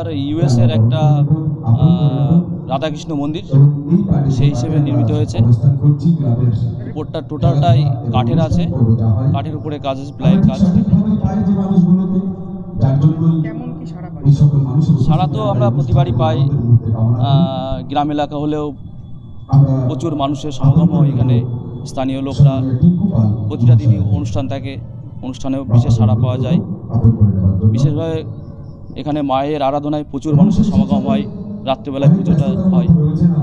আপনার ইউএস এর একটা রাধাকৃষ্ণ মন্দির সেই হিসেবে নির্মিত হয়েছে। উপরটা টোটালটাই কাঠের আছে, কাঠের উপরে কাজ আছে, প্লাইয়ের কাজ। সারা তো আমরা প্রতিবারই পাই, গ্রাম এলাকা হলেও প্রচুর মানুষের সমাগম হয় এখানে। স্থানীয় লোকরা প্রতিটা দিনই অনুষ্ঠান থাকে, অনুষ্ঠানেও বিশেষ সাড়া পাওয়া যায়। বিশেষভাবে এখানে মায়ের আরাধনায় প্রচুর মানুষের সমাগম হয়, রাত্রিবেলায় পুজোটা হয়।